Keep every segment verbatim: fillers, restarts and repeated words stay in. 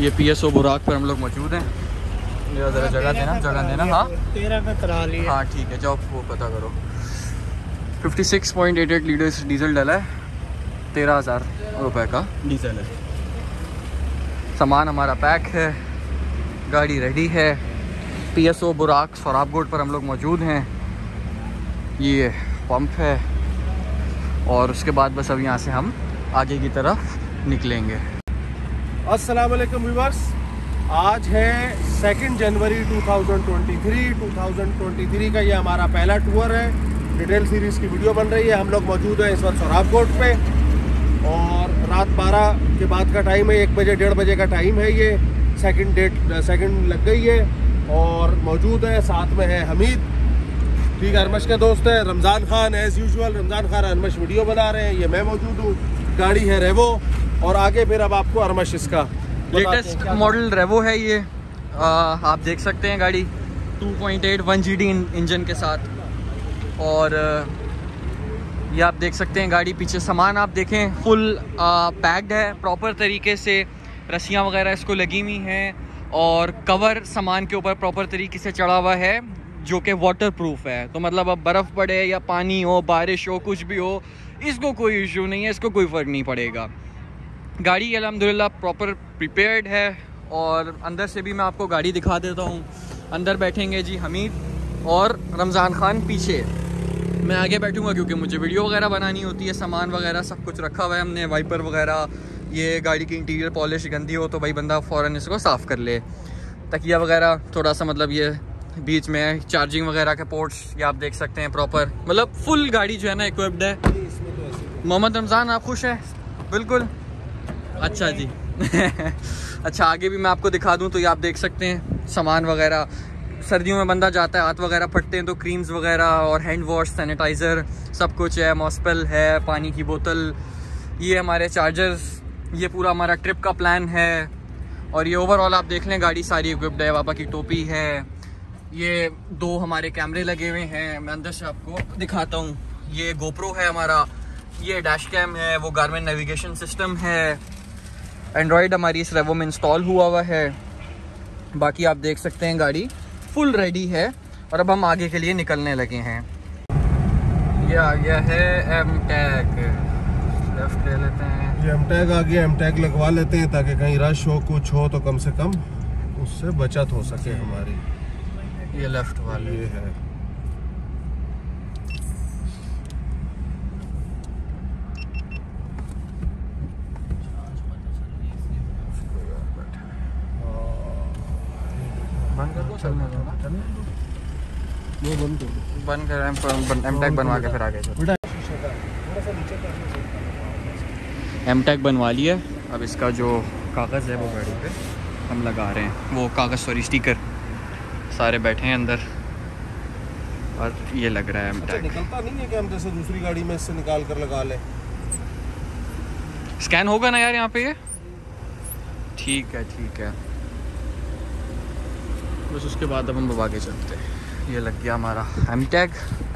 ये P S O बुराक पर हम लोग मौजूद हैं। ज़रा जगह देना जगह देना हाँ तेरह का करा लिया। हाँ ठीक है, जाओ वो पता करो। छप्पन पॉइंट आठ आठ लीटर डीजल डला है, तेरह हज़ार रुपये का डीजल है। सामान हमारा पैक है, गाड़ी रेडी है। पी एस ओ बुराक सोराब गोड पर हम लोग मौजूद हैं। ये पंप है और उसके बाद बस अब यहाँ से हम आगे की तरफ निकलेंगे। अस्सलाम वालेकुम व्यूअर्स, आज है सेकंड जनवरी दो हज़ार तेईस दो हज़ार तेईस का ये हमारा पहला टूर है। डिटेल सीरीज़ की वीडियो बन रही है। हम लोग मौजूद हैं इस वक्त सोराब गोड पे और रात बारह के बाद का टाइम है, एक बजे डेढ़ बजे का टाइम है। ये सेकंड डेट सेकंड लग गई है और मौजूद है, साथ में है हमीद, ठीक है, अरमश के दोस्त है, Ramzan Khan as usual. Ramzan Khan Armash video बना रहे हैं, ये मैं मौजूद हूँ। गाड़ी है रेवो और आगे फिर अब आपको अरमश इसका लेटेस्ट मॉडल रेवो है ये। आ, आप देख सकते हैं गाड़ी two point eight one G D engine के साथ। और ये आप देख सकते हैं गाड़ी, पीछे सामान आप देखें फुल पैक्ड है प्रॉपर तरीके से। रस्सियाँ वगैरह इसको लगी हुई हैं और कवर सामान के ऊपर प्रॉपर तरीके से चढ़ा हुआ है जो कि वाटर प्रूफ है। तो मतलब अब बर्फ़ पड़े या पानी हो, बारिश हो, कुछ भी हो, इसको कोई इशू नहीं है, इसको कोई फ़र्क नहीं पड़ेगा। गाड़ी अल्हम्दुलिल्लाह प्रॉपर प्रिपेयर्ड है। और अंदर से भी मैं आपको गाड़ी दिखा देता हूँ। अंदर बैठेंगे जी हमीद और रमज़ान खान पीछे। मैं आगे बैठूँगा क्योंकि मुझे वीडियो वगैरह बनानी होती है। सामान वगैरह सब कुछ रखा हुआ है हमने, वाइपर वगैरह। ये गाड़ी की इंटीरियर पॉलिश गंदी हो तो भाई बंदा फ़ौरन इसको साफ़ कर ले। तकिया वगैरह थोड़ा सा मतलब ये बीच में चार्जिंग वगैरह के पोर्ट्स ये आप देख सकते हैं प्रॉपर, मतलब फुल गाड़ी जो है ना इक्विप्ड है। मोहम्मद रमज़ान आप खुश हैं? बिल्कुल, अच्छा जी। अच्छा, आगे भी मैं आपको दिखा दूं तो ये आप देख सकते हैं सामान वगैरह। सर्दियों में बंदा जाता है, हाथ वगैरह फटते हैं तो क्रीम्स वगैरह और हैंड वॉश, सैनिटाइज़र सब कुछ है। मॉस्पेल है, पानी की बोतल, ये हमारे चार्जर्स, ये पूरा हमारा ट्रिप का प्लान है। और ये ओवरऑल आप देख लें गाड़ी सारी इक्विप्ड है। पापा की टोपी है, ये दो हमारे कैमरे लगे हुए हैं, मैं अंदर से आपको दिखाता हूँ। ये गोप्रो है हमारा, ये डैश कैम है, वो गारमेंट नेविगेशन सिस्टम है, एंड्रॉयड हमारी इस रेवो में इंस्टॉल हुआ हुआ है। बाकी आप देख सकते हैं गाड़ी फुल रेडी है और अब हम आगे के लिए निकलने लगे हैं। ये आ गया है एम टैग, लेफ्ट ले लेते हैं। ये एम टैग आ गया, एम टैग लगवा लेते हैं ताकि कहीं रश हो, कुछ हो तो कम से कम उससे बचत हो सके हमारी। ये लेफ्ट वाले ये है। बंद कर दो, चलने दो ना, वो बंद कर दो, बंद कर एम टैग बनवा के फिर आगे चलो। एम टैग बनवा लिया, अब इसका जो कागज़ है वो गाड़ी पे हम लगा रहे हैं। वो कागज़ सॉरी स्टिकर सारे बैठे हैं अंदर और ये लग रहा है एम टैग। निकलता नहीं है कि हम जैसे दूसरी गाड़ी में इससे निकाल कर लगा ले? स्कैन होगा ना यार यहाँ पे? ये ठीक है, ठीक है, बस उसके बाद अब हम आगे चलते हैं। ये लग गया हमारा एम टैग।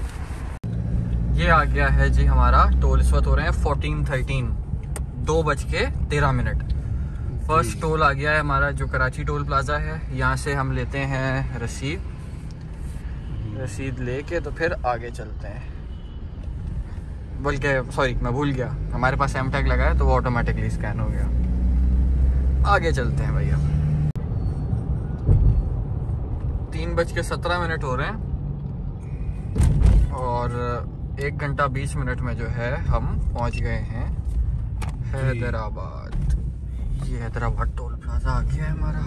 ये आ गया है जी हमारा टोल। इस वक्त हो रहे हैं फोर्टीन थर्टीन, दो बज के तेरह मिनट। फर्स्ट टोल आ गया है हमारा जो कराची टोल प्लाजा है। यहाँ से हम लेते हैं रसीद, रसीद लेके तो फिर आगे चलते हैं। बल्कि सॉरी मैं भूल गया, हमारे पास एम टैग लगा है तो वो ऑटोमेटिकली स्कैन हो गया। आगे चलते हैं भैया। तीन बज के सत्रह मिनट हो रहे हैं और एक घंटा बीस मिनट में जो है हम पहुंच गए हैं हैदराबाद। ये हैदराबाद टोल प्लाजा आ गया है हमारा।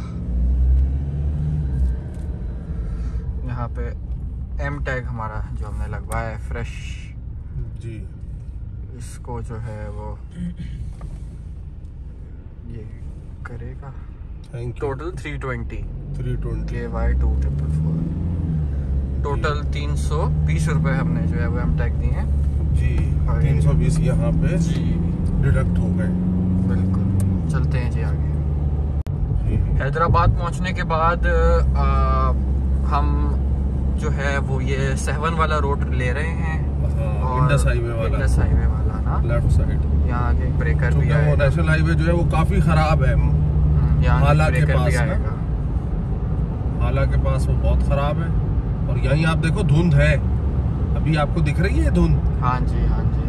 यहाँ पे एम टैग हमारा जो हमने लगवाया है फ्रेश जी, इसको जो है वो ये करेगा। Total three twenty three twenty के Y two triple four total तीन सौ बीस रुपये हमने जो है वो एम टैग दिए हैं जी। तीन सौ बीस यहाँ पे जी डिडक्ट हो गए। बिल्कुल, चलते हैं जी आगे। हैदराबाद पहुंचने के बाद आ, हम जो है वो ये सेवन वाला रोड ले रहे हैं। इंडस हाईवे वाला, इंडस हाईवे वाला ना लेफ्ट साइड। यहाँ आगे ब्रेकर भी है। वो नेशनल हाईवे जो है वो काफी खराब है, हाला के पास ना, हाला के पास वो बहुत खराब है। और यहीं आप देखो धुंध है, अभी आपको दिख रही है धुंध। हाँ जी हाँ जी,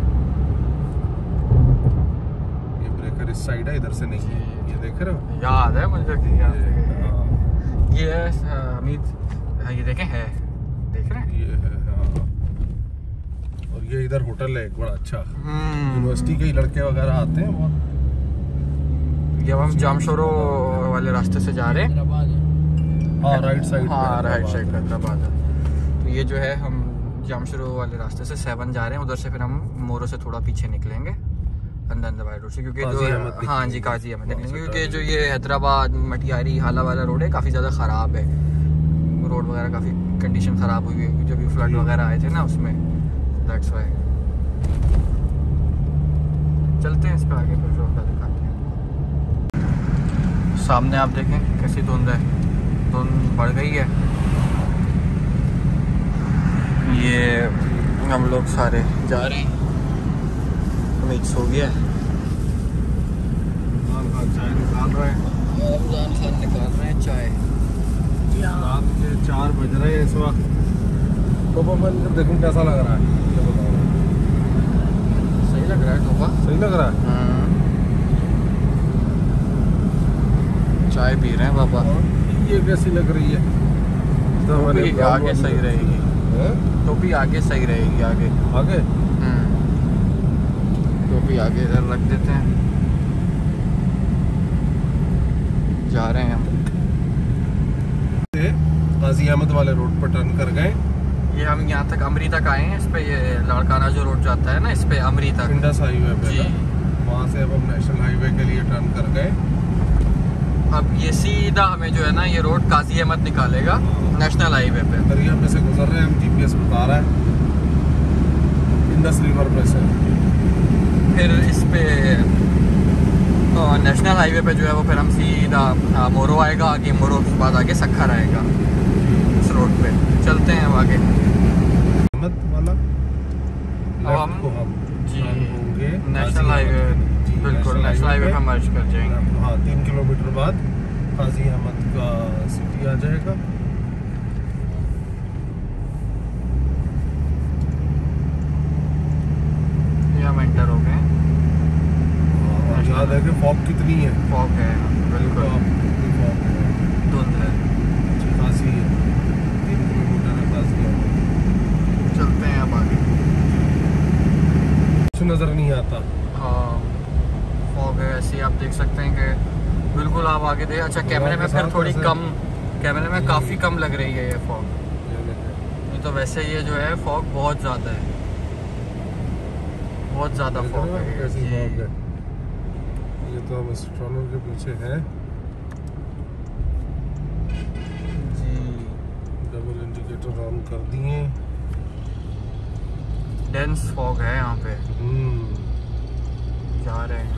ये ब्रेकर इस साइड है, इधर से नहीं है, ये देख रहे हो, याद है मुझे कि याद है। हाँ। ये अमित, हाँ, ये देखें है, देख रहे हैं, ये है हाँ। और ये इधर होटल है एक बड़ा अच्छा, यूनिवर्सिटी के ही लड़के वगैरह आते हैं बहुत। जब हम जामशोरो वाले रास्ते से जा रहे हैं, हाँ राइट साइड, हाँ राइट साइड हैदराबाद है। तो ये जो है हम जामशोरो वाले रास्ते से सेवन जा रहे हैं, उधर से फिर हम मोरो से थोड़ा पीछे निकलेंगे अंदर वाले रोड से, क्योंकि जो हाँ जी काजी अहमद निकलेंगे, क्योंकि जो ये हैदराबाद मटियारी हाला वाला रोड है काफ़ी ज़्यादा ख़राब है, रोड वगैरह काफ़ी कंडीशन ख़राब हुई है, जब भी फ्लड वगैरह आए थे ना उसमें, दैट्स वाई। चलते हैं इस पर आगे, फिर रोड का दिखाते हैं। सामने आप देखें कैसी धुंध है, धुंध बढ़ गई है। ये हम लोग सारे जा रहे हैं, मिक्स हो गया है, चाय निकाल रहे हैं, रमजान खान निकाल रहे हैं चाय। रात के चार बज रहे हैं इस वक्त। तो देखूं कैसा लग रहा है, सही लग रहा है टोपा, सही लग रहा है। चाय पी रहे हैं पापा। ये कैसी लग रही है, टोपी आगे सही रहेगी, टोपी आगे सही रहेगी, आगे आगे टोपी आगे इधर रख देते हैं। जा रहे हैं हम, गाजी अहमद वाले रोड पर टर्न कर गए। ये हम यहाँ तक अमरी तक आए हैं, इस पे ये लाड़काना जो रोड जाता है ना, इस पे अमरी तक इंडस हाईवे पे, वहाँ से अब हम नेशनल हाईवे के लिए टर्न कर गए। अब ये सीधा हमें जो है ना, ये रोड काजी अहमद निकालेगा नेशनल हाईवे पे। दरिया पे से गुजर रहे हैं हम, जीपीएस बता रहा है इंडस रिवर पे से। फिर इस पे नेशनल हाईवे पे जो है वो फिर हम सीधा मोरो आएगा, आगे मोरो के बाद आगे सखर आएगा। इस रोड पे चलते हैं आगे अहमद वाला, हम को हम जी होंगे नेशनल हाईवे, बिल्कुल नेशनल हाईवे पे मर्ज कर जाएंगे। हाँ, तीन किलोमीटर बाद गाजी अहमद का सिटी आ जाएगा। ये हम एंटर हो गए। याद है कि फॉग कितनी है, फॉग है बिल्कुल, फॉग धुंध है अच्छी खासी है, तीन किलोमीटर है गाजी अहमद। चलते हैं अब आगे, कुछ नज़र नहीं आता। हाँ फॉग है, ऐसे ही आप देख सकते हैं कि बिल्कुल आप आगे देख। अच्छा कैमरे में फिर थोड़ी कम, कैमरे में काफ़ी कम लग रही है ये फॉग, नहीं तो वैसे ये जो है फॉग बहुत ज़्यादा है, बहुत ज़्यादा फॉग है। कैसी फॉग है, ये तो हम इस टनल के पीछे हैं जी। डबल इंडिकेटर ऑन कर दिए, डेंस फॉग है यहाँ पे। हम्म जा रहे हैं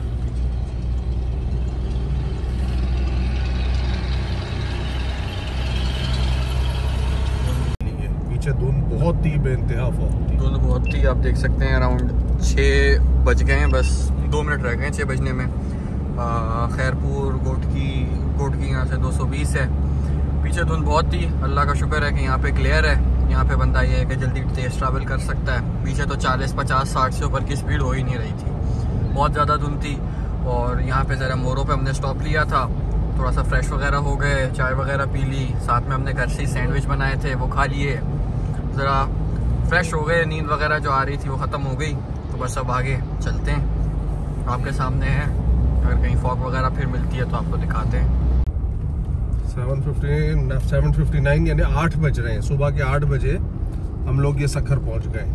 पीछे धुंध बहुत ही बेइंतहा फॉग थी, धुंध बहुत ही, आप देख सकते हैं अराउंड छः बज गए हैं, बस दो मिनट रह गए हैं छः बजने में। खैरपुर गोटकी गोटकी यहाँ से दो सौ बीस है, पीछे धुंध बहुत थी। अल्लाह का शुक्र है कि यहाँ पे क्लियर है, यहाँ पे बंदा ये है कि जल्दी तेज़ ट्रैवल कर सकता है। पीछे तो चालीस पचास साठ से ऊपर की स्पीड हो ही नहीं रही थी, बहुत ज़्यादा धुंध थी। और यहाँ पे ज़रा मोरो पे हमने स्टॉप लिया था, थोड़ा सा फ्रेश वगैरह हो गए, चाय वगैरह पी ली, साथ में हमने घर से ही सैंडविच बनाए थे वो खा लिए, ज़रा फ्रेश हो गए, नींद वगैरह जो आ रही थी वो ख़त्म हो गई। तो बस अब आगे चलते हैं, आपके सामने है, अगर कहीं फॉग वगैरह फिर मिलती है तो आपको दिखाते हैं। Seven fifty seven fifty nine यानी आठ बज रहे हैं, सुबह के आठ बजे हम लोग ये सखर पहुंच गए।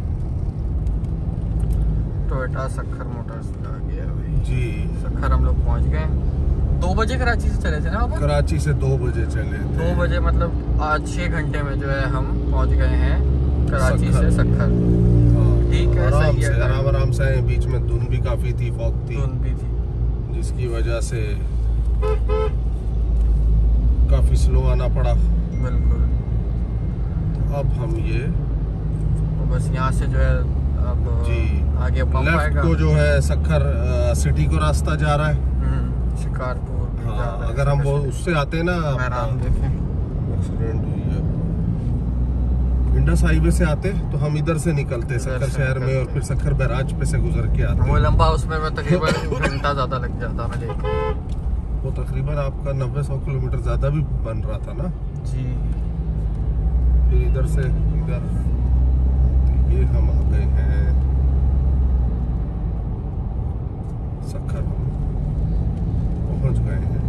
टोयोटा सखर मोटर्स आ गया भाई जी, सखर हम लोग पहुंच गए। दो बजे कराची से चले थे ना आप? कराची से दो बजे चले थे। दो बजे मतलब आज छः घंटे में जो है हम पहुंच गए हैं कराची से सखर। ठीक है, आराम सही से है, आराम आराम से। बीच में धुंध भी काफी थी, फॉग थी, धुंध भी थी, जिसकी वजह से काफी स्लो आना पड़ा। बिल्कुल। तो अब हम ये तो बस यहाँ से जो है अब जी आगे पंप लेफ्ट आएगा को जो है सखर सिटी को रास्ता जा रहा है, शिकारपुर। हाँ अगर हम वो उससे आते ना, देखें एक्सीडेंट हुई है, इंडस हाईवे से आते तो हम इधर से निकलते सक्खर शहर में और फिर सक्खर बैराज पे से गुजर के आते। वो लंबा उसमें मैं तकरीबन घंटा ज़्यादा लग जाता मुझे। वो तकरीबन आपका नब्बे सौ किलोमीटर ज़्यादा भी बन रहा था ना जी। फिर इधर से इधर तो ये हम आ गए हैं सक्खर, पहुंच गए हैं।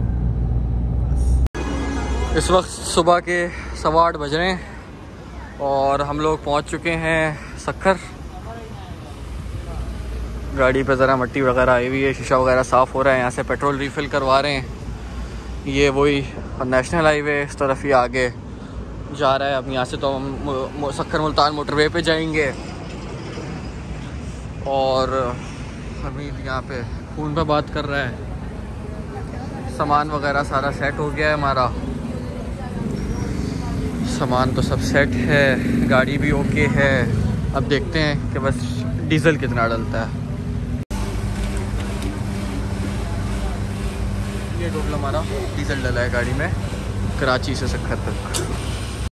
इस वक्त सुबह के सवा आठ बज रहे हैं और हम लोग पहुंच चुके हैं सक्खर। गाड़ी पे ज़रा मिट्टी वगैरह आई हुई है, शीशा वगैरह साफ़ हो रहा है। यहाँ से पेट्रोल रिफ़िल करवा रहे हैं। ये वही नेशनल हाईवे इस तरफ ही आगे जा रहा है। अब यहाँ से तो हम सक्खर मुल्तान मोटरवे पे जाएंगे और हमीद यहाँ पे फ़ोन पे बात कर रहा है। सामान वगैरह सारा सेट हो गया है हमारा, सामान तो सब सेट है, गाड़ी भी ओके है। अब देखते हैं कि बस डीज़ल कितना डलता है। ये टोटल हमारा डीज़ल डला है गाड़ी में कराची से सक्खर तक।